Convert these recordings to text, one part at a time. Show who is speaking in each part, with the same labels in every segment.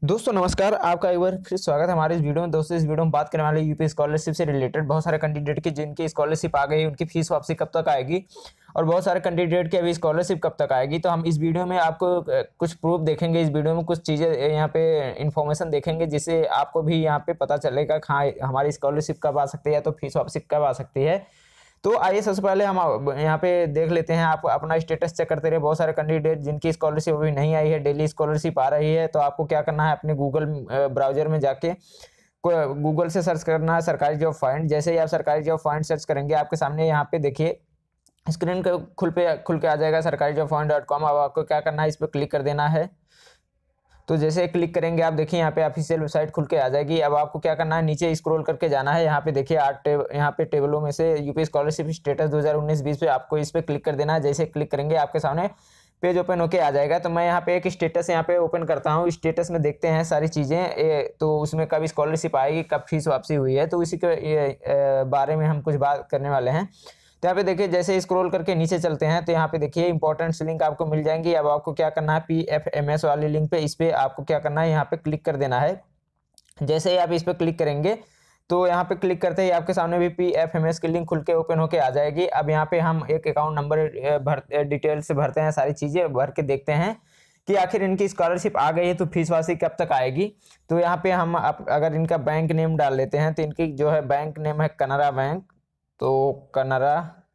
Speaker 1: दोस्तों नमस्कार, आपका एक बार फिर स्वागत है हमारे इस वीडियो में। दोस्तों इस वीडियो में बात करने वाले यूपी स्कॉलरशिप से रिलेटेड बहुत सारे कैंडिडेट की जिनकी स्कॉलरशिप आ गई, उनकी फीस वापसी कब तक आएगी और बहुत सारे कैंडिडेट की अभी स्कॉलरशिप कब तक आएगी। तो हम इस वीडियो में आपको कुछ प्रूफ देखेंगे, इस वीडियो में कुछ चीज़ें यहाँ पे इन्फॉर्मेशन देखेंगे जिससे आपको भी यहाँ पे पता चलेगा कि हाँ हमारी स्कॉलरशिप कब आ सकती है, तो फीस वापसी कब आ सकती है। तो आइए सबसे पहले हम यहाँ पे देख लेते हैं। आप अपना स्टेटस चेक करते रहे। बहुत सारे कैंडिडेट जिनकी स्कॉलरशिप अभी नहीं आई है, डेली स्कॉलरशिप आ रही है, तो आपको क्या करना है, अपने गूगल ब्राउजर में जाके गूगल से सर्च करना है सरकारी जॉब फाइंड। जैसे ही आप सरकारी जॉब फाइंड सर्च करेंगे, आपके सामने यहाँ पे देखिए स्क्रीन का खुल के आ जाएगा सरकारी जॉब फाइंड.com। अब आपको क्या करना है, इस पर क्लिक कर देना है। तो जैसे क्लिक करेंगे आप देखिए यहाँ पे ऑफिशियल वेबसाइट खुल के आ जाएगी। अब आपको क्या करना है, नीचे स्क्रॉल करके जाना है। यहाँ पे देखिए यहाँ पे टेबलों में से यूपी स्कॉलरशिप स्टेटस 2019-20 पे आपको इस पे क्लिक कर देना है। जैसे क्लिक करेंगे आपके सामने पेज ओपन होके आ जाएगा। तो मैं यहाँ पे एक स्टेटस यहाँ पे ओपन करता हूँ। स्टेटस में देखते हैं सारी चीज़ें, तो उसमें कब स्कॉलरशिप आएगी, कब फीस वापसी हुई है, तो इसी के बारे में हम कुछ बात करने वाले हैं। तो यहाँ पे देखिए जैसे स्क्रॉल करके नीचे चलते हैं तो यहाँ पे देखिए इंपॉर्टेंट लिंक आपको मिल जाएंगी। अब आपको क्या करना है, PFMS वाली लिंक पे, इस पे आपको क्या करना है, यहाँ पे क्लिक कर देना है। जैसे ही आप इस पे क्लिक करेंगे तो यहाँ पे क्लिक करते ही आपके सामने भी PFMS की लिंक खुल के ओपन होके आ जाएगी। अब यहाँ पे हम एक अकाउंट नंबर डिटेल से भरते हैं, सारी चीज़ें भर के देखते हैं कि आखिर इनकी स्कॉलरशिप आ गई है तो फीस वापसी कब तक आएगी। तो यहाँ पे हम अगर इनका बैंक नेम डाल लेते हैं तो इनकी जो है बैंक नेम है कनारा बैंक। तो कनारा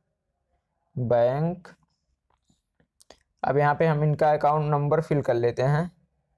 Speaker 1: बैंक। अब यहाँ पे हम इनका अकाउंट नंबर फिल कर लेते हैं।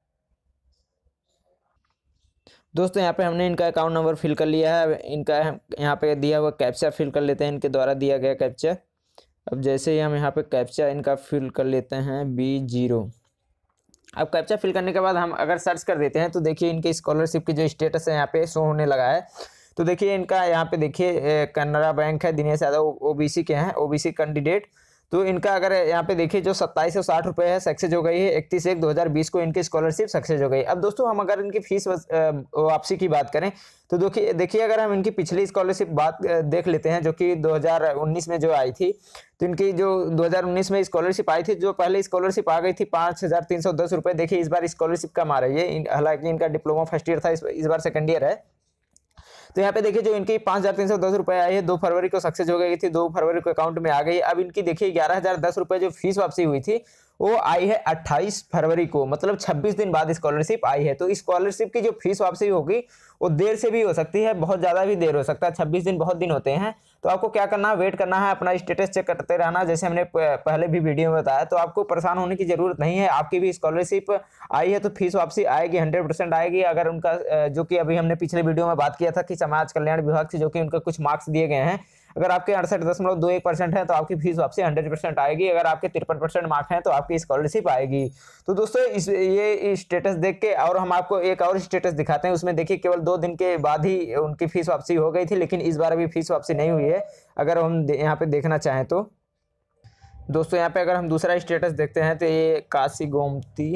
Speaker 1: दोस्तों यहाँ पे हमने इनका अकाउंट नंबर फिल कर लिया है। इनका यहाँ पे दिया हुआ कैप्चा फिल कर लेते हैं, इनके द्वारा दिया गया कैप्चा। अब जैसे ही हम यहाँ पे कैप्चा इनका फिल कर लेते हैं B0। अब कैप्चा फिल करने के बाद हम अगर सर्च कर देते हैं तो देखिए इनके स्कॉलरशिप की जो स्टेटस है यहाँ पे शो होने लगा है। तो देखिए इनका यहाँ पे देखिए कनारा बैंक है, दिनेश यादव OBC के हैं, OBC कैंडिडेट। तो इनका अगर यहाँ पे देखिए जो 2760 रुपये है सक्सेस हो गई है। 31/1/2020 को इनकी स्कॉलरशिप सक्सेस हो गई। अब दोस्तों हम अगर इनकी फीस वापसी की बात करें तो देखिए अगर हम इनकी पिछली स्कॉलरशिप बात देख लेते हैं जो कि 2019 में जो आई थी। तो इनकी जो 2019 में स्कॉलरशिप आई थी, जो पहले स्कॉलरशिप आ गई थी 5310 रुपये। देखिए इस बार स्कॉलरशिप कम आ रही है, हालांकि इनका डिप्लोमा फर्स्ट ईयर था, इस बार सेकंड ईयर है। तो यहाँ पे देखिए जो इनकी 5310 रुपये आई है 2 फरवरी को सक्सेस हो गई थी, 2 फरवरी को अकाउंट में आ गई। अब इनकी देखिए 11,010 रुपये जो फीस वापसी हुई थी वो आई है 28 फरवरी को, मतलब 26 दिन बाद स्कॉलरशिप आई है। तो स्कॉलरशिप की जो फीस वापसी होगी वो देर से भी हो सकती है, बहुत ज़्यादा भी देर हो सकता है। 26 दिन बहुत दिन होते हैं। तो आपको क्या करना है, वेट करना है, अपना स्टेटस चेक करते रहना, जैसे हमने पहले भी वीडियो में बताया। तो आपको परेशान होने की जरूरत नहीं है। आपकी भी स्कॉलरशिप आई है तो फीस वापसी आएगी, 100% आएगी। अगर उनका जो कि अभी हमने पिछले वीडियो में बात किया था कि समाज कल्याण विभाग से जो कि उनका कुछ मार्क्स दिए गए हैं, अगर आपके 68.21% है तो आपकी फीस वापसी 100% आएगी। अगर आपके 53% मार्क्स हैं तो आपकी स्कॉलरशिप आएगी। तो दोस्तों ये स्टेटस देख के और हम आपको एक और स्टेटस दिखाते हैं। उसमें देखिए केवल 2 दिन के बाद ही उनकी फीस वापसी हो गई थी, लेकिन इस बार अभी फीस वापसी नहीं हुई है। अगर हम यहाँ पे देखना चाहें तो दोस्तों यहाँ पे अगर हम दूसरा स्टेटस देखते हैं तो ये काशी गोमती,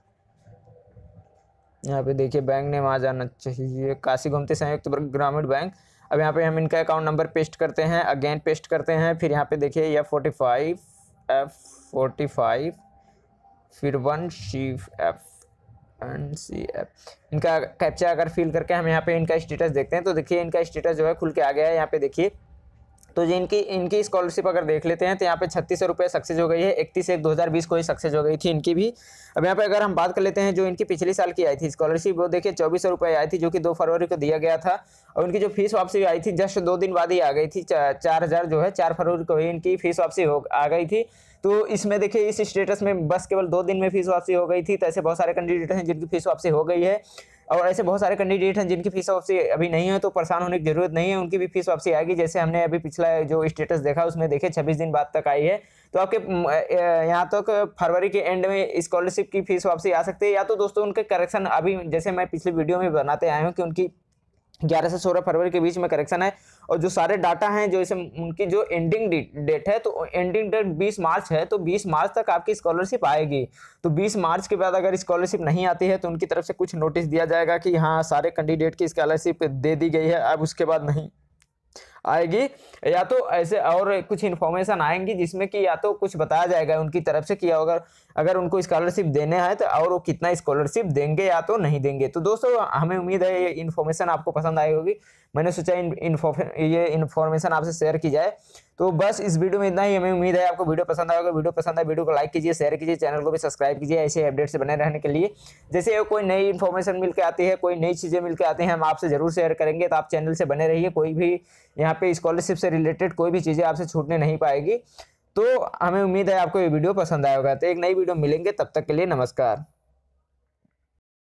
Speaker 1: यहाँ पे देखिए बैंक नेम आ जाना चाहिए, काशी गोमती संयुक्त ग्रामीण बैंक। अब यहाँ पे हम इनका अकाउंट नंबर पेस्ट करते हैं, अगेन पेस्ट करते हैं। फिर यहाँ पे देखिए F45 फिर 1CF इनका कैप्चा अगर फिल करके हम यहाँ पे इनका स्टेटस देखते हैं तो देखिए इनका स्टेटस जो है खुल के आ गया है। यहाँ पे देखिए तो जो इनकी स्कॉलरशिप अगर देख लेते हैं तो यहाँ पे 3600 रुपये सक्सेस हो गई है। 31/1/2020 को ही सक्सेस हो गई थी इनकी भी। अब यहाँ पे अगर हम बात कर लेते हैं जो इनकी पिछले साल की आई थी स्कॉलरशिप, वो देखिए 2400 रुपये आई थी जो कि 2 फरवरी को दिया गया था। और उनकी जो फीस वापसी आई थी जस्ट 2 दिन बाद ही आ गई थी, 4000 जो है 4 फरवरी को ही इनकी फीस वापसी आ गई थी। तो इसमें देखिए इस स्टेटस में बस केवल 2 दिन में फीस वापसी हो गई थी। तो ऐसे बहुत सारे कैंडिडेट हैं जिनकी फीस वापसी हो गई है और ऐसे बहुत सारे कैंडिडेट हैं जिनकी फीस वापसी अभी नहीं है। तो परेशान होने की जरूरत नहीं है, उनकी भी फीस वापसी आएगी। जैसे हमने अभी पिछला जो स्टेटस देखा उसमें देखे 26 दिन बाद तक आई है। तो आपके यहाँ तक फरवरी के एंड में स्कॉलरशिप की फीस वापसी आ सकती है। या तो दोस्तों उनके करेक्शन अभी जैसे मैं पिछले वीडियो में बनाते आया हूँ कि उनकी 11 से 16 फरवरी के बीच में करेक्शन है। और जो सारे डाटा हैं जो इसे उनकी जो एंडिंग डेट है तो एंडिंग डेट 20 मार्च है, तो 20 मार्च तक आपकी स्कॉलरशिप आएगी। तो 20 मार्च के बाद अगर स्कॉलरशिप नहीं आती है तो उनकी तरफ से कुछ नोटिस दिया जाएगा कि हाँ सारे कैंडिडेट की स्कॉलरशिप दे दी गई है, अब उसके बाद नहीं आएगी। या तो ऐसे और कुछ इन्फॉर्मेशन आएंगी जिसमें कि या तो कुछ बताया जाएगा उनकी तरफ से कि अगर अगर उनको स्कॉलरशिप देने हैं तो, और वो कितना स्कॉलरशिप देंगे या तो नहीं देंगे। तो दोस्तों हमें उम्मीद है ये इन्फॉर्मेशन आपको पसंद आई होगी। मैंने सोचा ये इन्फॉर्मेशन आपसे शेयर की जाए। तो बस इस वीडियो में इतना ही। हमें उम्मीद है आपको वीडियो पसंद आएगा। वीडियो पसंद आए वीडियो को लाइक कीजिए, शेयर कीजिए, चैनल को भी सब्सक्राइब कीजिए ऐसे अपडेट से बने रहने के लिए। जैसे कोई नई इन्फॉर्मेशन मिल के आती है, कोई नई चीज़ें मिल के आती हैं, हम आपसे जरूर शेयर करेंगे। तो आप चैनल से बने रहिए, कोई भी यहाँ पे स्कॉलरशिप से रिलेटेड कोई भी चीज़ें आपसे छूटने नहीं पाएगी। तो हमें उम्मीद है आपको ये वीडियो पसंद आएगा। तो एक नई वीडियो मिलेंगे, तब तक के लिए नमस्कार।